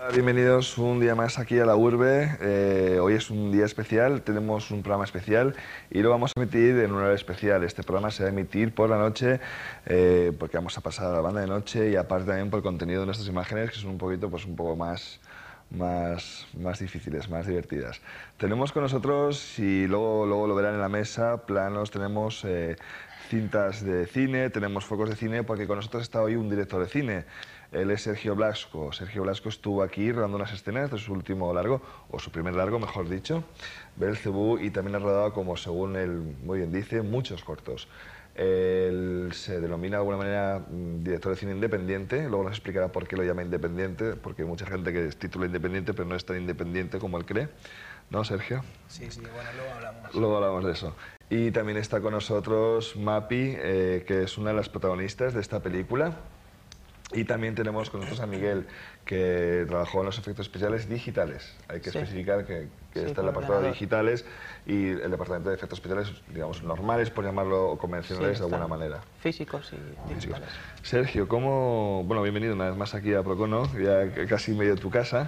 Bienvenidos un día más aquí a la Urbe. Hoy es un día especial, tenemos un programa especial y lo vamos a emitir en una hora especial. Este programa se va a emitir por la noche porque vamos a pasar a la banda de noche y aparte también por el contenido de nuestras imágenes que son un poquito, pues un poco más difíciles, más divertidas. Tenemos con nosotros, y luego lo verán en la mesa, planos, tenemos cintas de cine, tenemos focos de cine, porque con nosotros está hoy un director de cine. Él es Sergio Blasco. Sergio Blasco estuvo aquí rodando unas escenas de su último largo, o su primer largo, mejor dicho, Belcebú, y también ha rodado, como según él muy bien dice, muchos cortos. Él se denomina de alguna manera director de cine independiente, luego nos explicará por qué lo llama independiente, porque hay mucha gente que es título independiente, pero no es tan independiente como él cree. ¿No, Sergio? Sí, bueno, luego hablamos. Luego hablamos de eso. Y también está con nosotros Mapi, que es una de las protagonistas de esta película. Y también tenemos con nosotros a Miguel, que trabajó en los efectos especiales digitales. Hay que especificar que está el apartado de digitales y el departamento de efectos especiales, digamos, normales, por llamarlo, o convencionales de alguna manera. Físicos y digitales. Sergio, bueno, bienvenido una vez más aquí a Procono, ya casi medio de tu casa.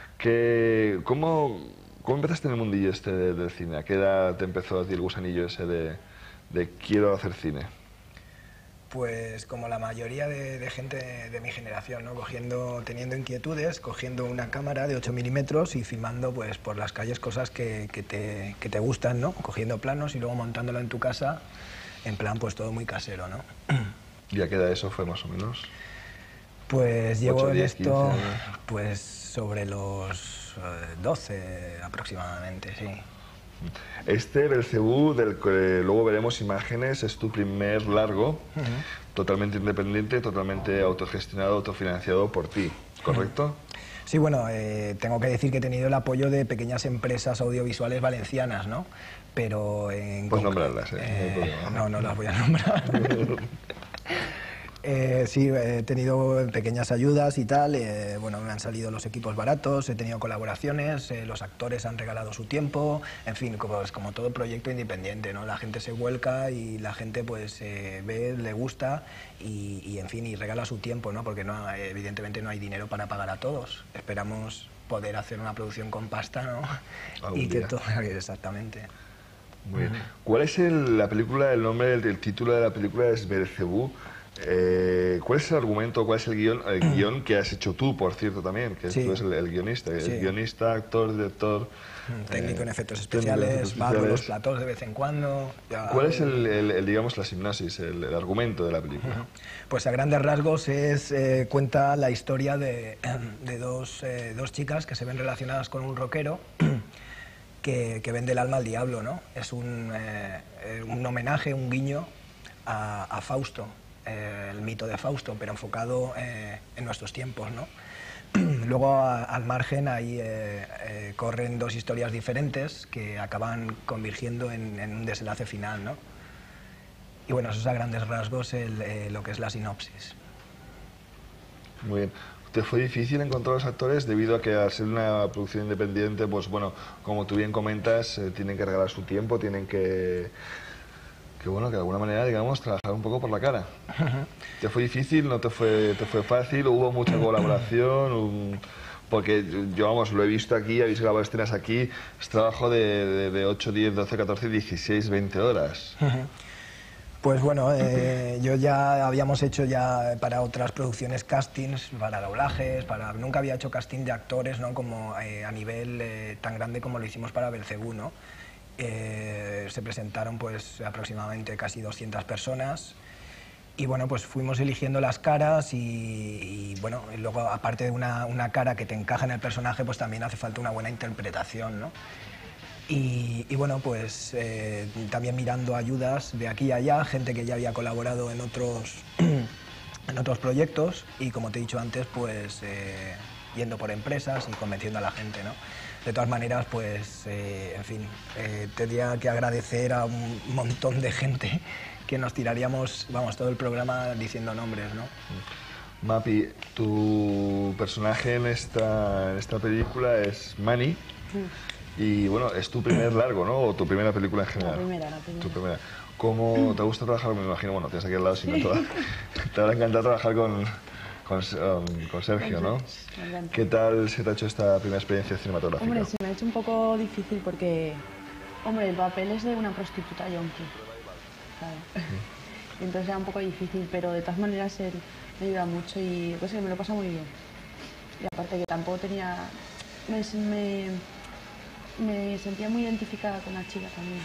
¿Cómo empezaste en el mundillo este del cine? ¿A qué edad te empezó a ti el gusanillo ese de quiero hacer cine? Pues como la mayoría de gente de mi generación, ¿no? Teniendo inquietudes, cogiendo una cámara de 8 milímetros y filmando pues, por las calles cosas que te gustan, ¿no? Cogiendo planos y luego montándolo en tu casa, en plan pues todo muy casero, ¿no? ¿Y a qué edad eso fue más o menos? Pues llevo 8, en 10, esto 15, pues sobre los 12 aproximadamente, sí. Este Belcebú, del que luego veremos imágenes, es tu primer largo, totalmente independiente, totalmente autogestionado, autofinanciado por ti, ¿correcto? Sí, bueno, tengo que decir que he tenido el apoyo de pequeñas empresas audiovisuales valencianas, ¿no? Pero en... Puedes nombrarlas, no las voy a nombrar. Sí, he tenido pequeñas ayudas y tal, bueno, me han salido los equipos baratos, he tenido colaboraciones, los actores han regalado su tiempo, en fin, como todo proyecto independiente, ¿no? La gente se vuelca y la gente pues ve, le gusta y en fin, y regala su tiempo, ¿no? Porque no, evidentemente no hay dinero para pagar a todos, esperamos poder hacer una producción con pasta, ¿no? Y que todo, exactamente. Muy bien. ¿Cuál es la película, el nombre, el título de la película es Belcebú? ¿Cuál es el argumento, cuál es el guión que has hecho tú, por cierto, también? Que tú eres el guionista, guionista, actor, director... técnico en efectos especiales, va a los platós de vez en cuando... ¿Cuál es digamos, la hipnosis, el argumento de la película? Pues a grandes rasgos cuenta la historia de dos chicas que se ven relacionadas con un rockero que vende el alma al diablo, ¿no? Es un homenaje, un guiño a Fausto, el mito de Fausto, pero enfocado en nuestros tiempos, ¿no? Luego, al margen, ahí corren dos historias diferentes que acaban convergiendo en un desenlace final, ¿no? Y bueno, eso es a grandes rasgos lo que es la sinopsis. Muy bien. ¿Te fue difícil encontrar los actores debido a que al ser una producción independiente, pues bueno, como tú bien comentas, tienen que regalar su tiempo, tienen que bueno, que de alguna manera, digamos, trabajar un poco por la cara? ¿Te fue difícil? ¿No te fue fácil? ¿Hubo mucha colaboración? Porque yo, vamos, lo he visto aquí, habéis grabado escenas aquí, es trabajo de 8, 10, 12, 14, 16, 20 horas. Pues bueno, yo ya habíamos hecho ya para otras producciones castings, para doblajes, nunca había hecho casting de actores, ¿no? Como a nivel tan grande como lo hicimos para Belcebú, ¿no? Se presentaron pues aproximadamente casi 200 personas y bueno, pues fuimos eligiendo las caras y bueno, y luego aparte de una cara que te encaja en el personaje, pues también hace falta una buena interpretación, ¿no? Y bueno, pues también mirando ayudas de aquí y allá, gente que ya había colaborado en otros proyectos y como te he dicho antes, pues yendo por empresas y convenciendo a la gente, ¿no? De todas maneras, pues, en fin, tendría que agradecer a un montón de gente que nos tiraríamos, vamos, todo el programa diciendo nombres, ¿no? Mapi, tu personaje en esta película es Manny. Y bueno, es tu primer largo, ¿no? O tu primera película en general. La primera. Tu primera. ¿Cómo te gusta trabajar? Me imagino, bueno, tienes aquí al lado, si no te habrá encantado trabajar con Sergio, ¿no? Me encanta. ¿Qué tal se te ha hecho esta primera experiencia cinematográfica? Hombre, se me ha hecho un poco difícil porque, hombre, el papel es de una prostituta yonki, ¿sabes? Entonces era un poco difícil, pero de todas maneras él me ayuda mucho y pues, me lo pasa muy bien. Y aparte que tampoco tenía... Me sentía muy identificada con la chica también.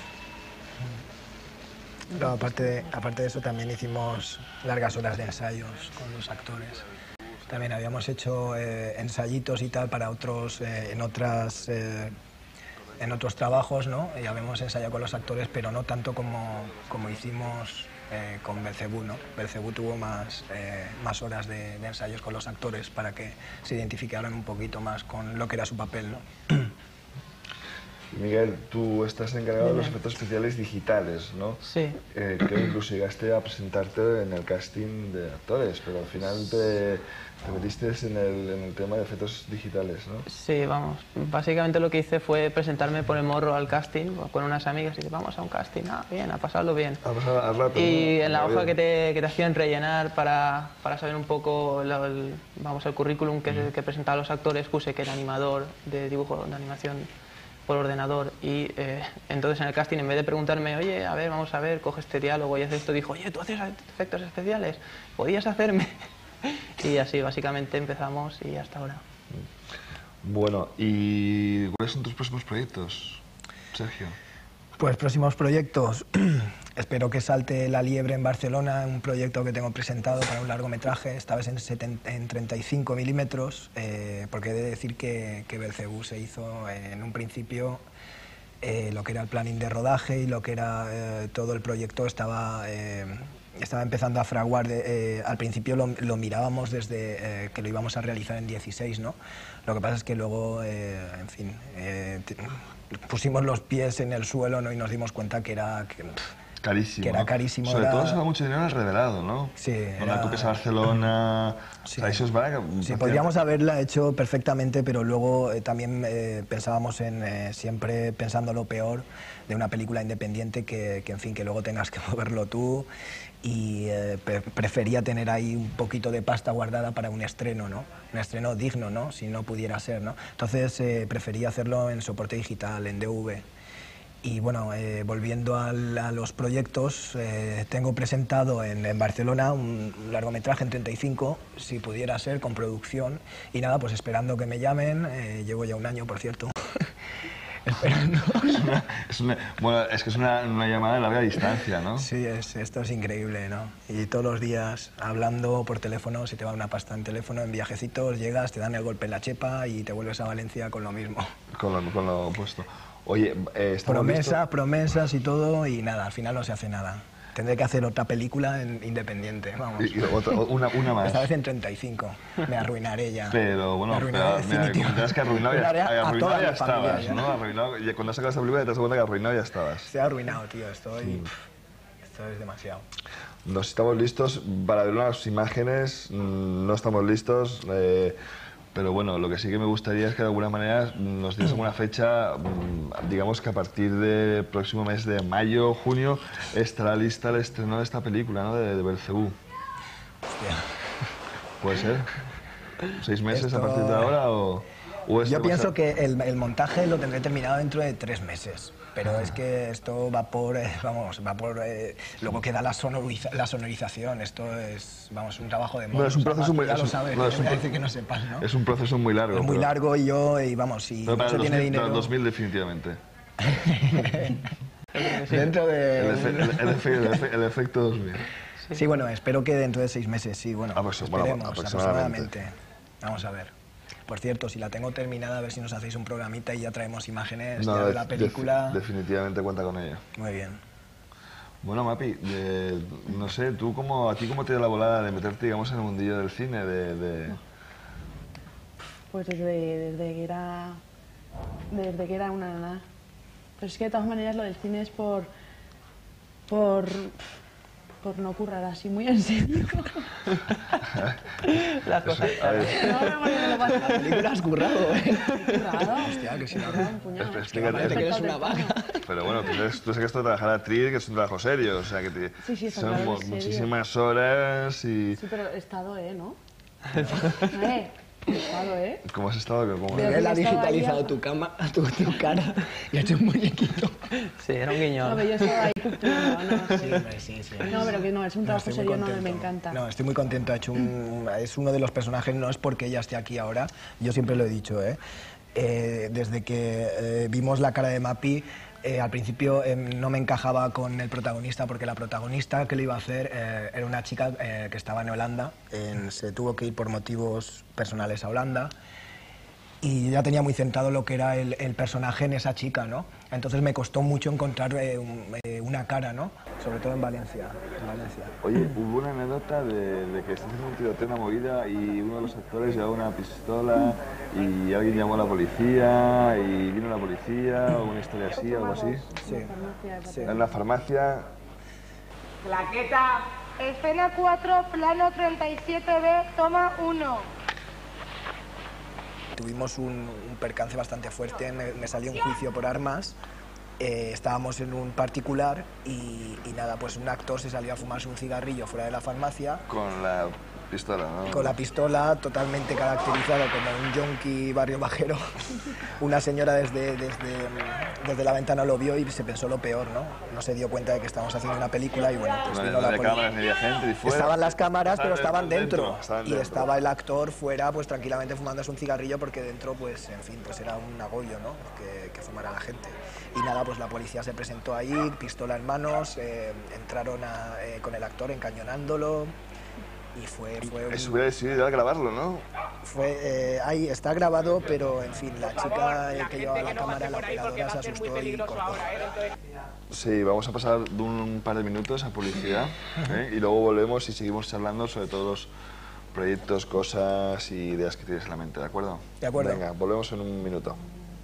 No, aparte de eso también hicimos largas horas de ensayos con los actores. También habíamos hecho ensayitos y tal para otros, en otros trabajos, ¿no? Y habíamos ensayado con los actores, pero no tanto como hicimos con Belcebú, ¿no? Belcebú tuvo más horas de ensayos con los actores para que se identificaran un poquito más con lo que era su papel, ¿no? Miguel, tú estás encargado de los efectos especiales digitales, ¿no? Sí. Creo que incluso llegaste a presentarte en el casting de actores, pero al final te metiste en el tema de efectos digitales, ¿no? Sí, vamos. Básicamente lo que hice fue presentarme por el morro al casting con unas amigas y dije, vamos a un casting, bien, a pasarlo bien. A pasar al rato, Y ¿no? en la Muy hoja bien. que te hacían rellenar para saber un poco el currículum que presentaba a los actores, puse que era animador de dibujo, de animación por ordenador y entonces en el casting, en vez de preguntarme, oye, a ver, vamos a ver, coge este diálogo y hace esto, dijo, oye, ¿tú haces efectos especiales? ¿Podías hacerme? Y así básicamente empezamos y hasta ahora. Bueno, ¿y cuáles son tus próximos proyectos, Sergio? Pues próximos proyectos. Espero que salte La Liebre en Barcelona, un proyecto que tengo presentado para un largometraje, esta vez en 35 milímetros, porque he de decir que Belcebú se hizo en un principio lo que era el planning de rodaje y lo que era todo el proyecto estaba empezando a fraguar. Al principio lo mirábamos desde que lo íbamos a realizar en 16, ¿no? Lo que pasa es que luego, en fin, pusimos los pies en el suelo, ¿no? Y nos dimos cuenta que era... Carísimo. Que era ¿no? carísimo. Sobre era... todo se va mucho dinero al revelado, ¿no? Sí. Cuando tú ves a Barcelona... Sí. O sea, eso es para... Sí, podríamos haberla hecho perfectamente, pero luego también pensábamos en siempre pensando lo peor de una película independiente que, en fin, que luego tengas que moverlo tú y prefería tener ahí un poquito de pasta guardada para un estreno, ¿no? Un estreno digno, ¿no? Si no pudiera ser, ¿no? Entonces prefería hacerlo en soporte digital, en DV. Y bueno, volviendo a los proyectos, tengo presentado en Barcelona un largometraje en 35, si pudiera ser, con producción. Y nada, pues esperando que me llamen, llevo ya un año, por cierto, esperando. Bueno, es que es una llamada de larga distancia, ¿no? Sí, esto es increíble, ¿no? Y todos los días hablando por teléfono, se te va una pasta en teléfono, en viajecitos, llegas, te dan el golpe en la chepa y te vuelves a Valencia con lo mismo. Con lo opuesto. Oye, estamos listos. Promesas y todo, y nada, al final no se hace nada. Tendré que hacer otra película independiente, vamos. Y una más. Esta vez en 35. Me arruinaré ya. Pero bueno, me arruinaré comentabas que arruinado a toda ya mi familia, estabas, ya. ¿no? Arruinado, y cuando sacas esta película te das cuenta que arruinado ya estabas. Estoy arruinado, tío. Esto es demasiado. Nos estamos listos para ver unas imágenes, no estamos listos, pero bueno, lo que sí que me gustaría es que de alguna manera nos dieras alguna fecha, digamos que a partir del próximo mes de mayo, junio, estará lista el estreno de esta película, ¿no? De Belcebú. Hostia. ¿Puede ser? ¿6 meses Esto... a partir de ahora o es Yo demasiado? pienso que el montaje lo tendré terminado dentro de 3 meses. Pero es que esto va por, luego queda la sonorización, esto es, un trabajo de monos. No, es un proceso muy ya lo sabes, no, no me decir que no sepas, ¿no? Es un proceso muy largo. Es muy pero- largo y si pero no para se el tiene 2000, dinero... para el 2000 definitivamente. Dentro de... El efecto 2000. Sí, bueno, espero que dentro de 6 meses, sí, bueno, esperemos, aproximadamente. Vamos a ver. Por cierto, si la tengo terminada, a ver si nos hacéis un programita y ya traemos imágenes No, ya de la película. definitivamente cuenta con ella. Muy bien. Bueno, Mapi, no sé, ¿a ti cómo te dio la volada de meterte, digamos, en el mundillo del cine? Pues desde que era una nana. Pero es que de todas maneras lo del cine es por no currar así muy en serio. Las cosas. A ver, No, me lo paso. La película has currado, ¿eh? Currado. Hostia, que si no... Currado un puñado. explícate. Que eres una vaga. Pero bueno, tú sabes que esto de trabajar actriz, que es un trabajo serio, o sea, que Sí, está son claro, es serio. muchísimas horas y... Sí, pero he estado, ¿no? Claro, ¿eh? ¿Cómo has estado? ¿Cómo? Pero Miguel ha que estaba ahí digitalizado a- tu cara y ha hecho un muñequito. Sí, era un guiño. No, pero yo estaba ahí culturando, no, sí. Hombre, sí, sí. No, pero que no, es un trabajo estoy muy serio, no, me contento. encanta. No, estoy muy contento. Es uno de los personajes, no es porque ella esté aquí ahora, yo siempre lo he dicho, ¿eh? Desde que vimos la cara de Mapi, al principio no me encajaba con el protagonista, porque la protagonista que lo iba a hacer era una chica que estaba en Holanda, se tuvo que ir por motivos personales a Holanda, y ya tenía muy centrado lo que era el personaje en esa chica, ¿no? Entonces me costó mucho encontrar una cara, ¿no? Sobre todo en Valencia. Oye, hubo una anécdota de que estás haciendo un tiroteo, una movida, y uno de los actores llevaba una pistola y alguien llamó a la policía y vino la policía, o una historia así, algo así. Sí. En la farmacia. Claqueta. Escena 4, plano 37B, toma 1. Tuvimos un percance bastante fuerte, me salió un juicio por armas, estábamos en un particular y nada, pues un actor se salió a fumarse un cigarrillo fuera de la farmacia Con la pistola, ¿no? con la pistola, totalmente caracterizado como un yonki barrio bajero. Una señora desde la ventana lo vio y se pensó lo peor, ¿no? No se dio cuenta de que estábamos haciendo una película y bueno, pues No vino la había policía. cámaras ni había gente ni fuera. Estaban las cámaras, pero estaban dentro. estaban Y dentro. estaba el actor fuera, pues tranquilamente fumándose un cigarrillo porque dentro, pues, en fin, pues era un agollo, ¿no? Que fumara la gente. Y nada, pues la policía se presentó ahí, pistola en manos, entraron con el actor encañonándolo y fue Eso hubiera decidido ir a grabarlo, ¿no? ahí está grabado, pero en fin, la chica que llevaba la cámara, la operadora, se asustó y cortó. Sí, vamos a pasar de un par de minutos a publicidad, ¿eh? Y luego volvemos y seguimos charlando sobre todos los proyectos, cosas y ideas que tienes en la mente, ¿de acuerdo? De acuerdo. Venga, volvemos en un minuto.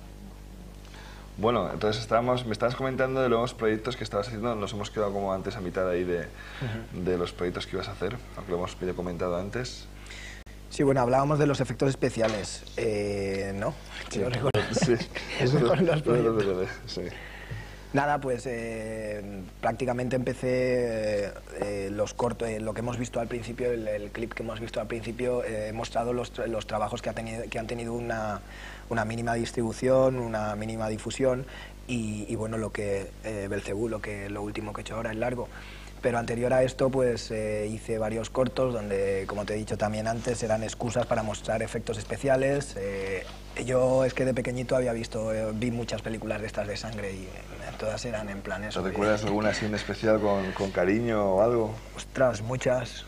Bueno, entonces me estabas comentando de los proyectos que estabas haciendo, nos hemos quedado como antes a mitad ahí de los proyectos que ibas a hacer, aunque lo hemos medio comentado antes. Sí, bueno, hablábamos de los efectos especiales, ¿no? Sí, Quiero recordar. sí. Es mejor los proyectos. Sí. Nada, pues prácticamente empecé los cortos, lo que hemos visto al principio, el clip que hemos visto al principio, he mostrado los trabajos que han tenido una mínima distribución, una mínima difusión y bueno, lo que Belcebú, lo último que he hecho ahora, el largo. Pero anterior a esto, pues hice varios cortos donde, como te he dicho también antes, eran excusas para mostrar efectos especiales. Yo es que de pequeñito vi muchas películas de estas de sangre y todas eran en plan eso. ¿Te recuerdas alguna así en especial con cariño o algo? Ostras, muchas.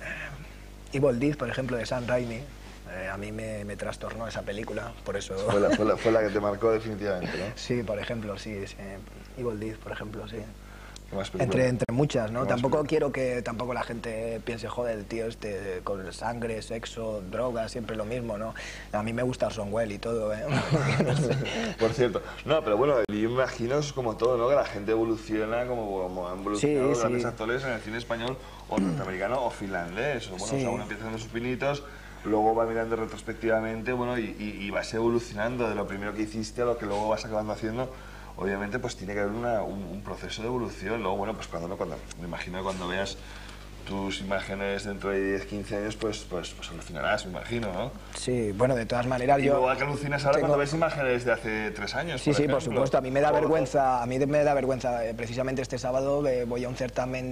Evil Dead, por ejemplo, de Sam Raimi. A mí me trastornó esa película, por eso... Fue la que te marcó definitivamente, ¿no? Sí, por ejemplo, sí. Evil Dead, por ejemplo, sí. ¿Qué más películas? Entre muchas, ¿no? ¿Qué más Tampoco películas? quiero que tampoco la gente piense, joder, el tío con sangre, sexo, drogas, siempre lo mismo, ¿no? A mí me gusta Orson Welles y todo, ¿eh? No sé. Por cierto. No, pero bueno, yo me imagino es como todo, ¿no? Que la gente evoluciona como han evolucionado Sí, grandes sí. actores en el cine español o norteamericano o finlandés. O, bueno, Sí. o sea, uno empieza haciendo sus pinitos, luego va mirando retrospectivamente, bueno, y vas evolucionando de lo primero que hiciste a lo que luego vas acabando haciendo. Obviamente, pues tiene que haber un proceso de evolución. Luego, bueno, pues cuando me imagino que cuando veas tus imágenes dentro de 10, 15 años, pues alucinarás, me imagino, ¿no? Sí, bueno, de todas maneras Y yo... luego, ¿a qué alucinas ahora tengo- cuando ves imágenes de hace 3 años? Sí, sí, por ejemplo? supuesto. A mí me da O- vergüenza. Precisamente este sábado voy a un certamen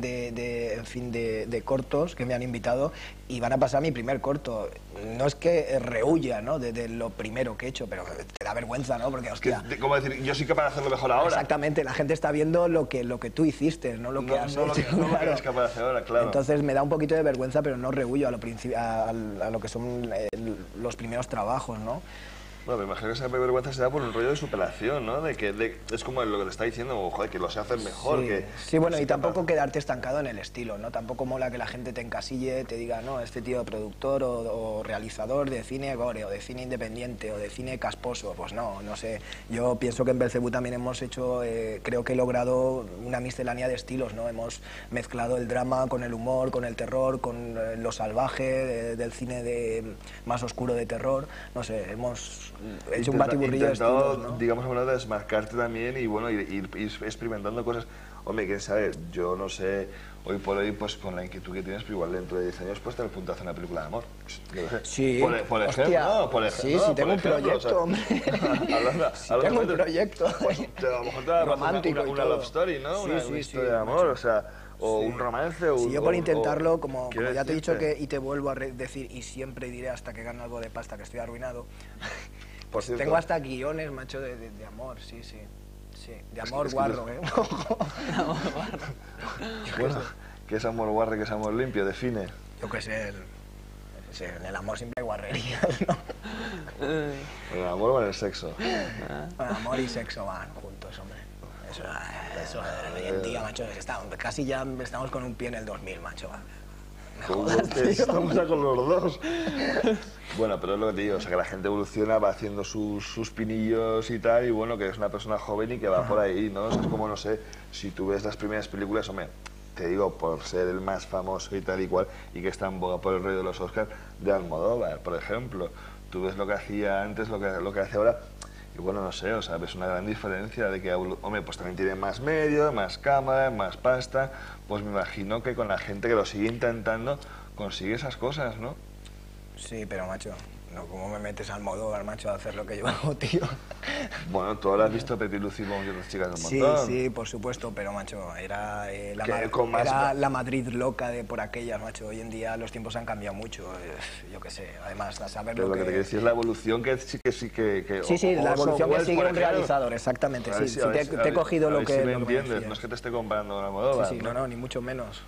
de cortos que me han invitado y van a pasar mi primer corto. No es que rehuya, ¿no? De lo primero que he hecho, pero te da vergüenza, ¿no? Porque, hostia... ¿Cómo decir? Yo soy capaz de hacerlo mejor ahora. Exactamente, la gente está viendo lo que tú hiciste, no lo que has No lo hecho. que no lo que claro. eres capaz de hacer ahora, claro. Entonces me da un poquito de vergüenza, pero no rehuyo a lo que son los primeros trabajos, ¿no? Bueno, me imagino que esa vergüenza se da por un rollo de superación, ¿no? Es como lo que te está diciendo, joder, que lo sé hacer mejor. Sí, que sí, bueno, soy y tampoco capaz. quedarte estancado en el estilo, ¿no? Tampoco mola que la gente te encasille, te diga, no, este tío productor o realizador de cine gore, o de cine independiente, o de cine casposo. Pues no, no sé. Yo pienso que en Belcebú también hemos hecho, creo que he logrado una miscelánea de estilos, ¿no? Hemos mezclado el drama con el humor, con el terror, con lo salvaje del cine más oscuro de terror. No sé, hemos hecho un batiburrillo de Intentado, estilos, ¿no? digamos, bueno, desmarcarte también y, bueno, ir experimentando cosas. Hombre, quién sabe, yo no sé, hoy por hoy, pues con la inquietud que tienes, pero igual dentro de 10 años puedes tener el puntazo en una película de amor. Yo lo sé. Sí, por ejemplo, hostia, no, por sí, no, sí, tengo un ejemplo, proyecto, hombre. Tengo un proyecto. Pues, a lo mejor te va a pasar romántico y una todo. love story, ¿no? Sí, Una sí, historia sí, de amor, macho. o sea, o Sí. un romance. O Sí, yo por intentarlo, como quiero ya te he dicho decirte. y te vuelvo a decir, y siempre diré hasta que gane algo de pasta que estoy arruinado, Por cierto, tengo hasta guiones, macho, de amor, sí, sí. Sí, de amor es que guarro, bueno, ¿qué es amor guarre, qué es amor limpio? Define. Yo qué sé, en el amor siempre hay guarrerías, ¿no? ¿En el amor o en el sexo? Bueno, amor y sexo van juntos, hombre. Eso hoy en día, macho, casi ya estamos con un pie en el 2000, macho. Estamos ya con los dos. Bueno, pero es lo que te digo, o sea, que la gente evoluciona, va haciendo sus pinillos y tal, y bueno, que es una persona joven y que va por ahí, ¿no? O sea, es como, no sé, si tú ves las primeras películas, hombre, te digo, por ser el más famoso y tal y cual, y que está en boga por el rollo de los Oscars, de Almodóvar, por ejemplo. Tú ves lo que hacía antes, lo que hace ahora, y bueno, no sé, o sea, ves una gran diferencia de que, hombre, pues también tiene más medios, más cámara, más pasta, pues me imagino que con la gente que lo sigue intentando consigue esas cosas, ¿no? Sí, pero macho, no, ¿cómo me metes al modo, macho, a hacer lo que yo hago, tío? Bueno, tú ahora has visto Pepi Lucy y otras chicas un Sí, montón. sí, por supuesto, pero macho, era, con más- era la Madrid loca de por aquellas, macho. Hoy en día los tiempos han cambiado mucho, yo qué sé, además, a saber Pero lo lo que te quiero decir es la evolución que sí que... Sí, o la evolución que Welles, sigue por un ejemplo. realizador, exactamente, A ver sí. si- Sí, a ver si- te he cogido a lo ver que si me lo que entiendes, decías. no es que te esté comparando con Almodóvar, Sí, sí, no, ni mucho menos.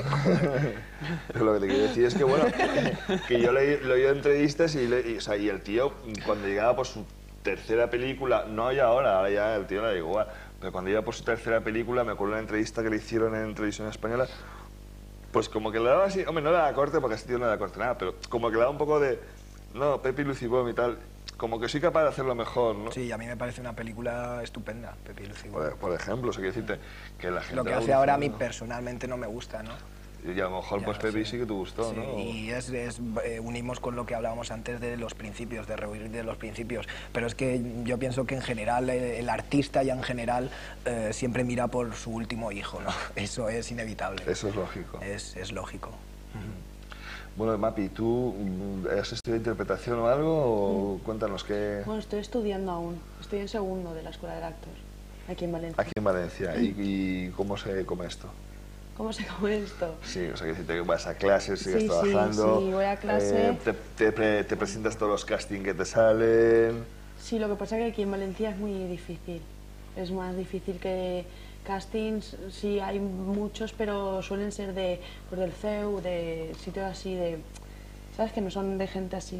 Pero lo que te quiero decir es que, bueno, que yo le he oído entrevistas o sea, y el tío, cuando llegaba por su tercera película, no ya ahora ya el tío le da igual, pero cuando iba por su tercera película, me acuerdo de una entrevista que le hicieron en televisión española, pues como que le daba así, hombre, no le daba corte porque ese tío no le da corte nada, pero como que le daba un poco de, no, Pepi Lucibom y tal, como que soy capaz de hacerlo mejor, ¿no? Sí, a mí me parece una película estupenda, Pepi Lucibom. Por ejemplo, o sea, quiero decirte que la gente... Lo que va hace ahora a mí evolucionando. personalmente no me gusta, ¿no? Y a lo mejor, Ya, pues Pepi sí que te gustó, Sí, ¿no? y unimos con lo que hablábamos antes de los principios, de rehuir de los principios. Pero es que yo pienso que en general el artista ya en general siempre mira por su último hijo, ¿no? Eso es inevitable. Eso es lógico. Es lógico. Bueno, Mapi, ¿tú has estudiado interpretación o algo? O cuéntanos qué... Bueno, estoy estudiando aún. Estoy en segundo de la Escuela del Actor, aquí en Valencia. Aquí en Valencia. ¿Y cómo se come esto? ¿Cómo se come esto? Sí, o sea, que si te vas a clases, sigues Sí, trabajando... sí, voy a clase. Te presentas todos los castings que te salen... Sí, lo que pasa es que aquí en Valencia es muy difícil. Es más difícil que castings, sí hay muchos, pero suelen ser pues del CEU, de sitios así de... ¿Sabes? Que no son de gente así...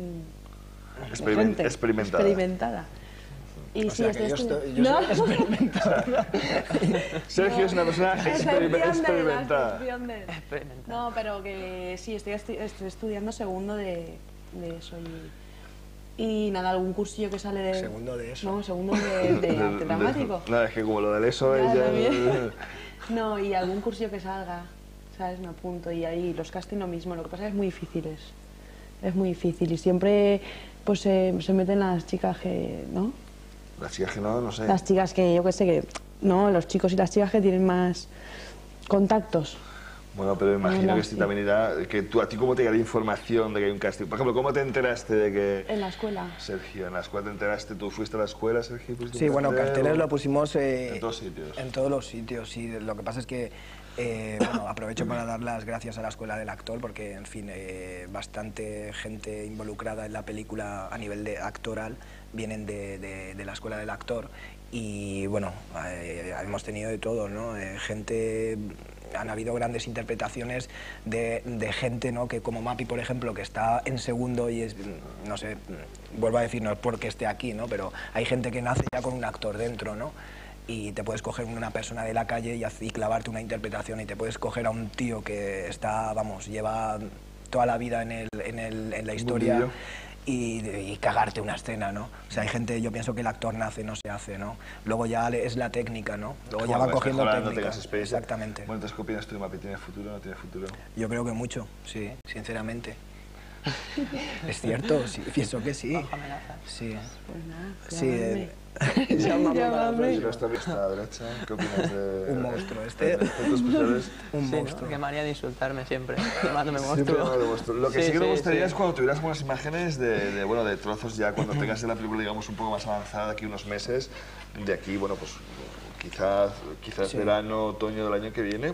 gente experimentada. experimentada. Y O sí, sea, que yo ¿No? soy experimentado. Sergio es una persona experimentada. Excepción de él. No, pero que sí, estoy estudiando segundo de eso y nada, algún cursillo que sale de... Segundo de eso. No, segundo de arte dramático. No, es que como lo del eso Ya, es ya... también. No, y algún cursillo que salga, ¿sabes? Me apunto. Y ahí los castings lo mismo. Lo que pasa es que es muy difícil. Es muy difícil. Y siempre pues se meten las chicas que... ¿no? Las chicas que no sé. Las chicas que, yo qué sé, que... No, los chicos y las chicas que tienen más contactos. Bueno, pero imagino Bueno, que esto sí. también irá... Que ¿a ti cómo te llega la información de que hay un casting? Por ejemplo, ¿cómo te enteraste de que... En la escuela. Sergio, en la escuela te enteraste, ¿tú fuiste a la escuela, Sergio? ¿Fuiste Sí, a un bueno, cartel carteles o- lo pusimos... En todos sitios. En todos los sitios, sí. Lo que pasa es que, bueno, aprovecho para dar las gracias a la Escuela del Actor porque, en fin, bastante gente involucrada en la película a nivel de actoral vienen de la Escuela del Actor y, bueno, hemos tenido de todo, ¿no? Gente... Han habido grandes interpretaciones de gente, ¿no? Que como Mapi, por ejemplo, que está en segundo y es, no sé, vuelvo a decir, no es porque esté aquí, ¿no? Pero hay gente que nace ya con un actor dentro, ¿no? Y te puedes coger una persona de la calle y clavarte una interpretación y te puedes coger a un tío que está, vamos, lleva toda la vida en la historia Mundillo. y cagarte una escena, ¿no? O sea, hay gente, yo pienso que el actor nace, no se hace, ¿no? Luego ya es la técnica, ¿no? Luego ya Como van vas cogiendo mejorando, técnica. tengas experiencia. Exactamente. Bueno, entonces, ¿qué opinas tú, Mapi? ¿Tiene futuro o no tiene futuro? Yo creo que mucho, sí, sinceramente. Es cierto, sí, pienso que sí. Bajo amenaza. Sí. Pues nada, Sí, llámame. llámame. Y no está a la derecha, ¿qué opinas de...? Un monstruo, de este. efectos especiales? Un Sí, ¿no? monstruo. Qué manía de insultarme siempre, llamándome Siempre monstruo. me lo demuestro. Lo que sí, que me sí, gustaría sí. es cuando tuvieras unas imágenes bueno, de trozos ya cuando tengas la película, digamos, un poco más avanzada, de aquí unos meses, de aquí, bueno, pues quizás Sí. verano, otoño del año que viene,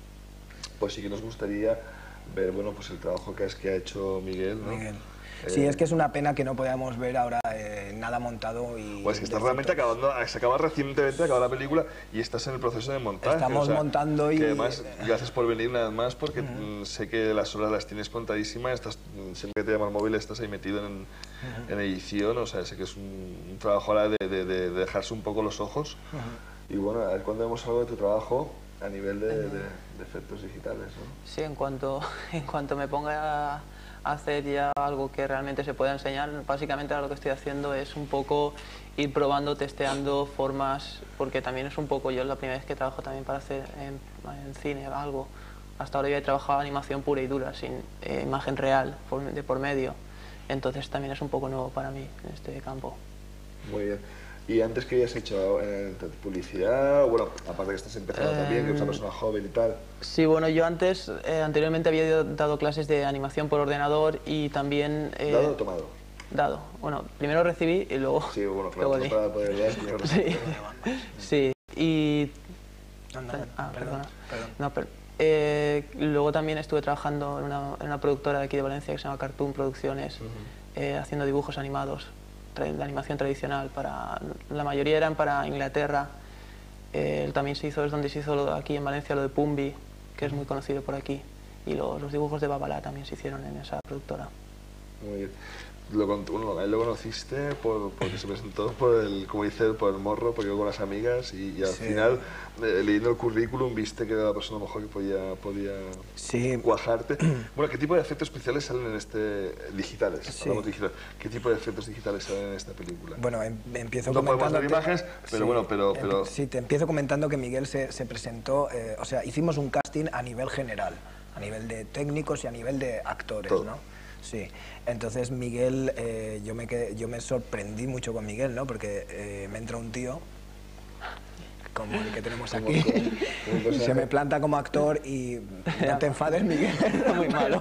pues sí que nos gustaría ver, bueno, pues el trabajo que ha hecho Miguel, ¿no? Miguel. Sí, es que es una pena que no podamos ver ahora nada montado y... Pues que estás de realmente efectos. acabando, se acaba recientemente de acabar la película y estás en el proceso de montaje. Estamos montando y- Que además, gracias por venir una vez más, porque sé que las horas las tienes contadísimas, siempre que te llama el móvil estás ahí metido en edición, o sea, sé que es un trabajo ahora de dejarse un poco los ojos. Y bueno, a ver cuándo vemos algo de tu trabajo a nivel de efectos digitales, ¿no? Sí, en cuanto me ponga a hacer ya algo que realmente se pueda enseñar, básicamente ahora lo que estoy haciendo es un poco ir probando, testeando formas, porque también es un poco, yo es la primera vez que trabajo también para hacer en cine algo. Hasta ahora yo he trabajado animación pura y dura, sin imagen real de por medio, entonces también es un poco nuevo para mí en este campo. Muy bien. ¿Y antes que hayas hecho publicidad? Bueno, aparte que estás empezando también, que eres una persona joven y tal. Sí, bueno, yo anteriormente había dado clases de animación por ordenador y también... ¿Dado o tomado? Dado. Bueno, primero recibí y luego... Sí, bueno, claro, luego di. para poder dar, primero Sí, sí. Y... Anda, perdona. perdón. No, pero, luego también estuve trabajando en una productora de aquí de Valencia que se llama Cartoon Producciones, haciendo dibujos animados de animación tradicional. La mayoría eran para Inglaterra. También es donde se hizo aquí en Valencia lo de Pumbi, que es muy conocido por aquí. Y los dibujos de Babalá también se hicieron en esa productora. Muy bien. A él lo conociste porque se presentó como dice, por el morro, porque iba con las amigas y al Sí. final, leyendo el currículum, viste que era la persona mejor que podía Sí. cuajarte. Bueno, ¿qué tipo de efectos especiales salen en digitales? Sí. Hablamos de digital. ¿Qué tipo de efectos digitales salen en esta película? Bueno, empiezo No podemos comentando... ver imágenes, pero bueno, pero... Sí, te empiezo comentando que Miguel se presentó, o sea, hicimos un casting a nivel general, a nivel de técnicos y a nivel de actores, Todo. ¿no? Sí, entonces Miguel, yo me sorprendí mucho con Miguel, ¿no? Porque me entra un tío, como el que tenemos aquí, se me planta como actor y no te enfades, Miguel, muy malo.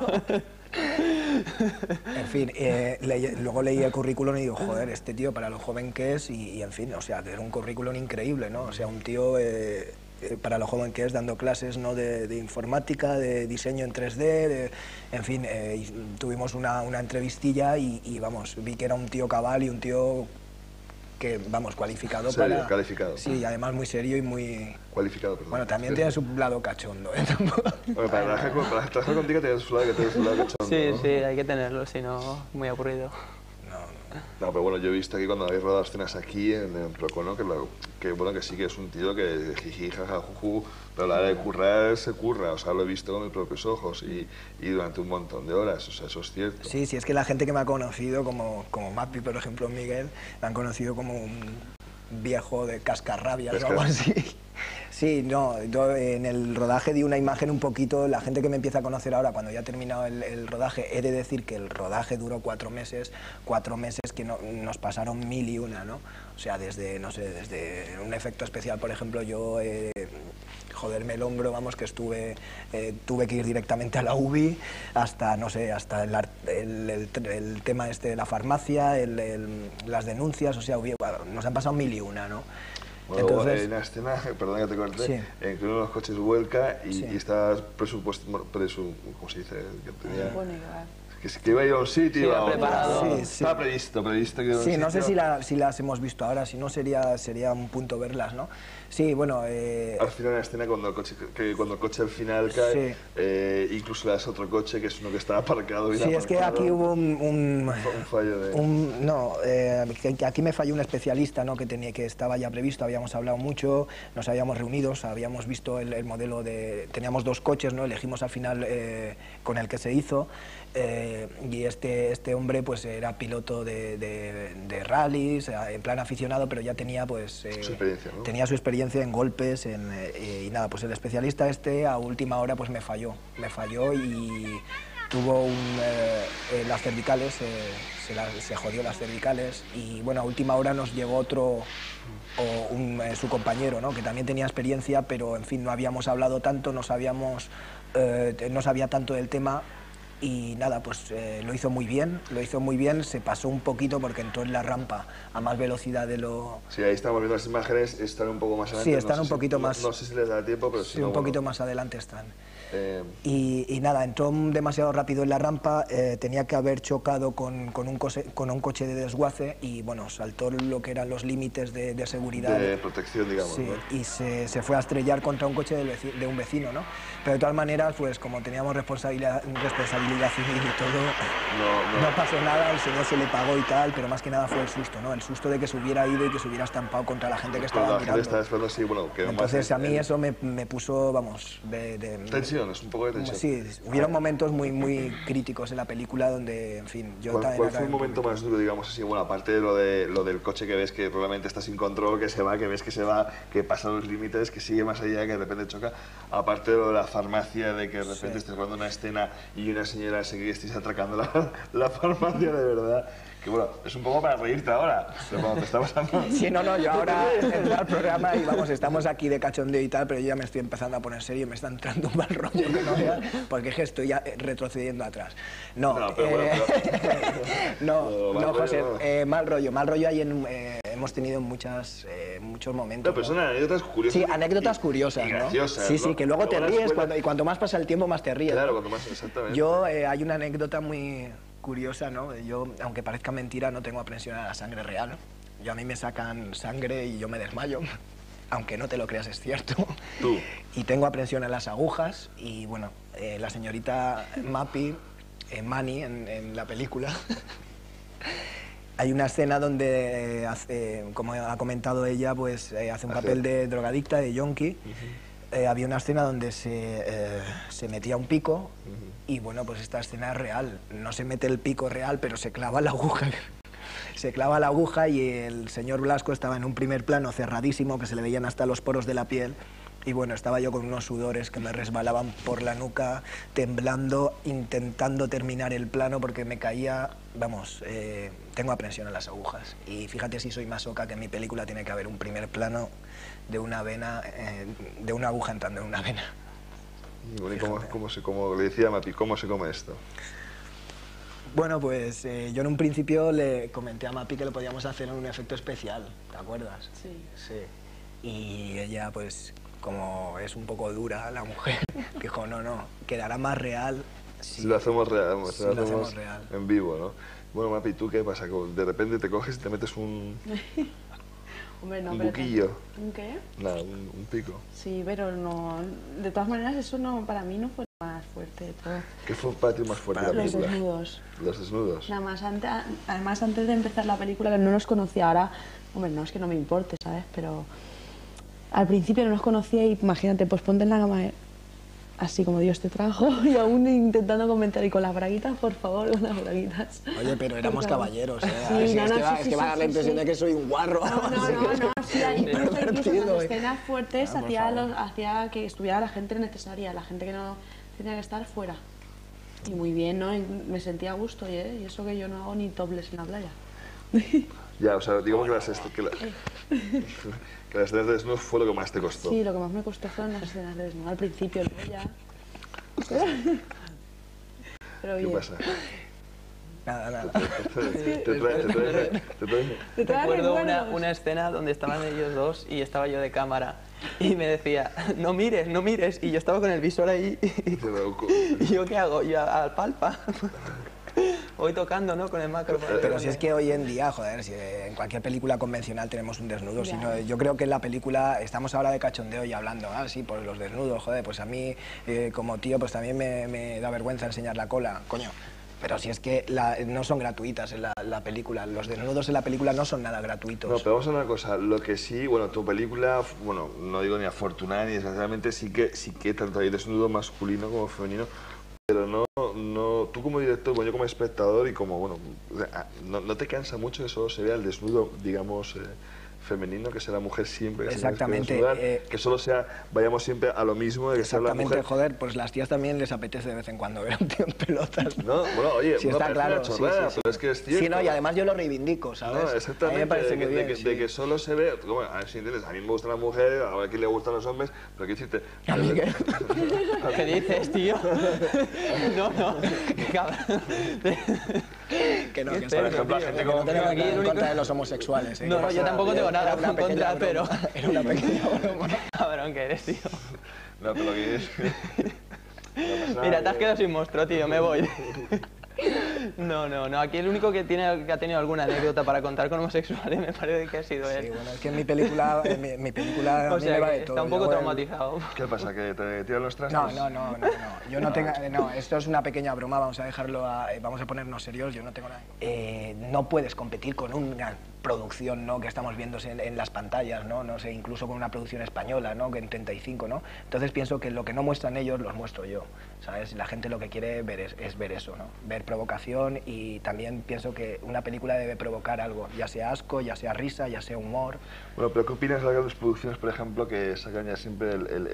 En fin, luego leí el currículum y digo, joder, este tío para lo joven que es y en fin, o sea, era un currículum increíble, ¿no? O sea, un tío para lo joven que es, dando clases, ¿no? de informática, de diseño en 3D, en fin, tuvimos una entrevistilla y vamos, vi que era un tío cabal y un tío que, vamos, cualificado Serio, para... calificado. Sí, y además muy serio y muy... Cualificado, perdón. Bueno, también tiene su lado cachondo, ¿eh? Bueno, para trabajar contigo tienes su lado cachondo, Sí, ¿no? sí, hay que tenerlo, si no, muy aburrido. No, pero bueno, yo he visto aquí cuando habéis rodado escenas aquí en Procono, que bueno, que sí que es un tío que jiji, jaja, juju, pero a la hora de currar se curra, o sea, lo he visto con mis propios ojos y durante un montón de horas, o sea, eso es cierto. Sí, sí, es que la gente que me ha conocido, como Mapi, por ejemplo, Miguel, me han conocido como un viejo de cascarrabias o algo así. Sí, no, yo en el rodaje di una imagen un poquito, la gente que me empieza a conocer ahora, cuando ya ha terminado el rodaje, he de decir que el rodaje duró 4 meses que nos pasaron 1000 y una, ¿no? O sea, desde, no sé, desde un efecto especial, por ejemplo, yo... joderme el hombro, vamos, que tuve que ir directamente a la UBI, hasta, no sé, hasta el tema este de la farmacia, las denuncias, o sea, nos han pasado 1000 y una, ¿no? Bueno, Entonces, en la escena, perdón que te corte, sí. en que uno de los coches vuelca y, Sí. y estás presupuesto, ¿cómo se dice? Que tenía... Bueno, igual. Que iba a ir a un sitio, Sí, iba a otro. preparado. Sí, sí. Estaba previsto que iba a un sí, no sé sitio. si las hemos visto ahora, si no sería un punto verlas, ¿no? Sí, bueno... Al final de la escena, cuando el coche al final cae, incluso le das otro coche, que es uno que estaba aparcado. Sí, es que aquí hubo un fallo de... que aquí me falló un especialista, ¿no? que estaba ya previsto, habíamos hablado mucho, nos habíamos reunido, habíamos visto el modelo teníamos 2 coches, ¿no? Elegimos al final con el que se hizo, y este hombre pues era piloto de rallies, en plan aficionado, pero ya tenía pues... su experiencia, ¿no? Tenía su experiencia en golpes, y nada, pues el especialista a última hora pues me falló y tuvo las cervicales, se jodió las cervicales y bueno, a última hora nos llegó otro, su compañero, ¿no? Que también tenía experiencia, pero en fin, no habíamos hablado tanto, no sabía tanto del tema. Y nada, pues lo hizo muy bien, se pasó un poquito porque entró en la rampa a más velocidad de lo... Sí, ahí estamos viendo las imágenes, están un poco más adelante. Sí, están un poquito más... No sé si les da tiempo, pero sí, un poquito más adelante están. Y nada, entró demasiado rápido en la rampa, tenía que haber chocado con un coche de desguace y bueno, saltó lo que eran los límites de seguridad. De protección, digamos. Sí, ¿no? y se fue a estrellar contra un coche de un vecino, ¿no? Pero de todas maneras, pues como teníamos responsabilidad civil y todo, no pasó nada, el señor se le pagó y tal, pero más que nada fue el susto, ¿no? El susto de que se hubiera ido y que se hubiera estampado contra la gente que estaba mirando. La gente estaba esperando, sí, bueno, que entonces a mí eso me puso, vamos, tensión, es un poco de tensión. Sí, hubieron momentos muy críticos en la película donde, en fin, yo también... ¿Cuál fue el momento más duro, digamos así? Bueno, aparte de lo del coche que ves que realmente está sin control, que se va, que ves que se va, que pasa los límites, que sigue más allá, que de repente choca. Aparte de lo de la farmacia, de que de repente estés jugando una escena y una señora seguía estés atracando la farmacia de verdad. Que bueno, es un poco para reírte ahora, pero cuando te está pasando... Sí, no, yo ahora entro al programa y vamos, estamos aquí de cachondeo y tal, pero yo ya me estoy empezando a poner serio y me está entrando un mal rollo que no veas, porque es que estoy ya retrocediendo atrás. No, José, mal rollo hay hemos tenido muchos momentos. No, pero son anécdotas curiosas. Sí, anécdotas curiosas, y graciosas, ¿no? Sí, ¿no? que luego te ríes y cuanto más pasa el tiempo más te ríes. Claro, ¿no? cuanto más, exactamente. Yo, hay una anécdota muy curiosa, ¿no? Yo, aunque parezca mentira, no tengo aprensión a la sangre real. A mí me sacan sangre y yo me desmayo, aunque no te lo creas, es cierto. Tú. Y tengo aprensión en las agujas y, bueno, la señorita Mappy, Manny, en la película, hay una escena donde, como ha comentado ella, pues hace un papel de drogadicta, de yonki. Había una escena donde se metía un pico y bueno, pues esta escena es real. No se mete el pico real, pero se clava la aguja. Se clava la aguja y el señor Blasco estaba en un primer plano cerradísimo, que se le veían hasta los poros de la piel. Y bueno, estaba yo con unos sudores que me resbalaban por la nuca, temblando, intentando terminar el plano porque me caía, vamos, tengo aprensión a las agujas. Y fíjate si soy masoca que en mi película tiene que haber un primer plano de una vena, de una aguja entrando en una vena. Bueno, ¿y cómo le decía a Mapi, cómo se come esto? Bueno, pues yo en un principio le comenté a Mapi que lo podíamos hacer en un efecto especial, ¿te acuerdas? Sí. Sí. Y ella, pues, como es un poco dura la mujer, dijo, no, quedará más real si lo hacemos real, si lo hacemos real. En vivo, ¿no? Bueno, Mapi, ¿tú qué pasa? De repente te coges y te metes un buquillo. ¿Un qué? Nada, un pico. Sí, pero no... De todas maneras, eso no, para mí no fue más fuerte de todo. ¿Qué fue para ti más fuerte de la película? Los desnudos. Los desnudos. Nada más, además, antes de empezar la película, que no nos conocía ahora... Hombre, no es que no me importe, ¿sabes? Pero al principio no nos conocía y imagínate, pues ponte en la cama así como Dios te trajo y aún intentando comentar y con las braguitas, por favor, con las braguitas. Oye, pero éramos caballeros, ¿eh? Sí, es que va a dar la impresión de que soy un guarro. No, sí, incluso en las escenas fuertes hacía que estuviera la gente necesaria, la gente que no tenía que estar fuera. Y muy bien, ¿no? Y me sentía a gusto, y eso que yo no hago ni topless en la playa. Ya, o sea, digamos que las escenas de desnudos fue lo que más te costó. Sí, lo que más me costó fueron las escenas de desnudos. Al principio, luego ya... Pero ¿Qué pasa? Nada. Recuerdo una escena donde estaban ellos dos y estaba yo de cámara y me decía, no mires, y yo estaba con el visor ahí y yo ¿qué hago? Yo al palpa. Voy tocando, ¿no? Con el macro. Pero si es que hoy en día, joder, si en cualquier película convencional tenemos un desnudo, sino, yo creo que en la película estamos ahora de cachondeo y hablando, sí, por los desnudos, joder, pues a mí como tío pues también me da vergüenza enseñar la cola, coño. Pero si es que no son gratuitas en la película, los desnudos en la película no son nada gratuitos. No, pero vamos a ver una cosa, lo que sí, bueno, tu película, bueno, no digo ni afortunada ni desgraciadamente, sí que tanto hay desnudo masculino como femenino, pero no, tú como director, bueno, yo como espectador y como, bueno, no te cansa mucho que solo se vea el desnudo, digamos, femenino, que sea la mujer siempre, que Exactamente, se desnuda, que solo vayamos siempre a lo mismo, de que sea la mujer. Joder, pues las tías también les apetece de vez en cuando ver a un tío en pelotas. No, bueno, oye, sí, uno está claro, una chorrada, pero es que es cierto. Sí, no, y además yo lo reivindico, ¿sabes? No, exactamente, a mí me parece muy bien, de que solo se ve, bueno, a ver si entiendes, a mí me gustan las mujeres, a ver a quién le gustan los hombres, pero ¿qué decirte? ¿Qué dices, tío? No, qué cabrón. Que no, que Por ejemplo, la gente como no tenemos aquí nada el en único- contra de los homosexuales. ¿eh? No, yo tampoco tengo nada en contra, pero... Era una pequeña broma. Cabrón que eres, tío. No, pero lo que es... Mira, te has quedado sin monstruo, tío, me voy. No, aquí el único que ha tenido alguna anécdota para contar con homosexuales me parece que ha sido él. Sí, bueno, es que en mi película, mi película O a mí sea, me va que de todo. está un poco Luego traumatizado. ¿Qué pasa? ¿Que te tiran los trastos? No. Yo no tengo... No, esto es una pequeña broma, vamos a dejarlo vamos a ponernos serios, yo no tengo nada... no puedes competir con una producción, ¿no?, que estamos viendo en las pantallas, ¿no? Sé, incluso con una producción española, ¿no?, que en 35, ¿no? Entonces pienso que lo que no muestran ellos, los muestro yo, ¿sabes? La gente lo que quiere ver es ver eso, ¿no? Ver provocación, y también pienso que una película debe provocar algo, ya sea asco, ya sea risa, ya sea humor. Bueno, pero ¿qué opinas de las grandes producciones, por ejemplo, que sacan ya siempre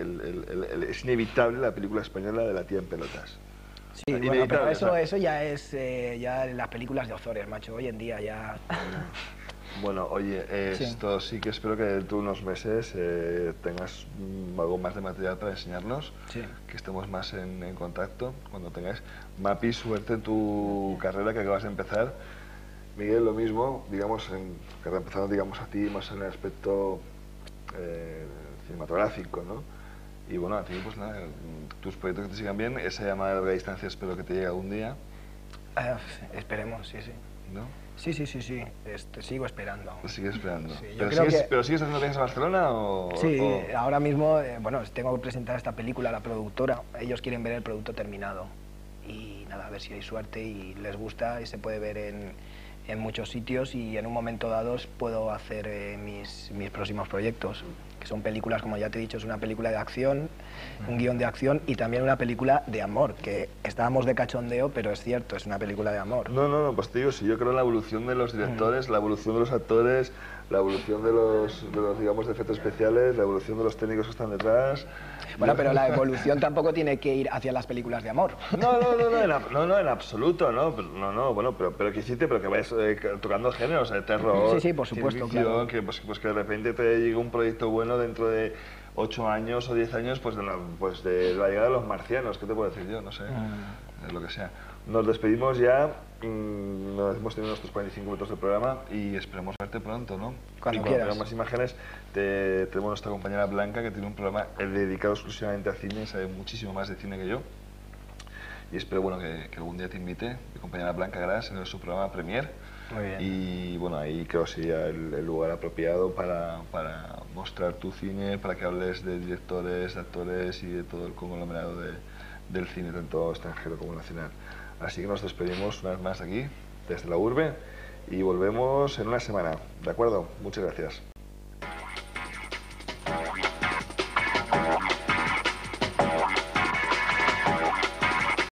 es inevitable la película española de la tía en pelotas? Sí, bueno, pero eso ya es ya las películas de Ozores, macho, hoy en día ya... Bueno, oye, esto sí que espero que dentro de unos meses tengas algo más de material para enseñarnos, que estemos más en contacto cuando tengáis. Mapi, suerte en tu carrera que acabas de empezar. Miguel, lo mismo, digamos, que has empezado, digamos, a ti más en el aspecto cinematográfico, ¿no? Y bueno, a ti, pues nada, tus proyectos que te sigan bien, esa llamada de larga distancia espero que te llegue algún día. Esperemos, sí. ¿No? Sí, sigo esperando. ¿Sigues esperando? Sí, ¿Pero sigues haciendo viajes a Barcelona o...? Sí, ahora mismo, bueno, tengo que presentar esta película a la productora. Ellos quieren ver el producto terminado. Y nada, a ver si hay suerte y les gusta y se puede ver en muchos sitios, y en un momento dado puedo hacer mis próximos proyectos, que son películas, como ya te he dicho, es una película de acción, un guión de acción, y también una película de amor, que estábamos de cachondeo, pero es cierto, es una película de amor. No, pues te digo, sí, yo creo en la evolución de los directores, la evolución de los actores, la evolución de los digamos, de efectos especiales, la evolución de los técnicos que están detrás. Bueno, pero la evolución tampoco tiene que ir hacia las películas de amor. No, en absoluto, bueno, pero que hiciste, pero que vayas tocando géneros, terror, sí, por supuesto, ficción, claro. que que de repente te llegue un proyecto bueno dentro de 8 años o 10 años, pues de la llegada de los marcianos, ¿qué te puedo decir yo? No sé, lo que sea. Nos despedimos ya, hemos tenido nuestros 45 minutos de programa y esperemos verte pronto, ¿no? Cuando y quieras. Tenemos más imágenes, tenemos nuestra compañera Blanca, que tiene un programa dedicado exclusivamente a cine, sabe muchísimo más de cine que yo. Y espero, bueno, que algún día te invite, mi compañera Blanca Gras, en su programa Premier. Muy bien. Y bueno, ahí creo que sería el lugar apropiado para mostrar tu cine, para que hables de directores, de actores y de todo el conglomerado del cine, tanto extranjero como nacional. Así que nos despedimos una vez más aquí, desde la urbe, y volvemos en una semana. ¿De acuerdo? Muchas gracias.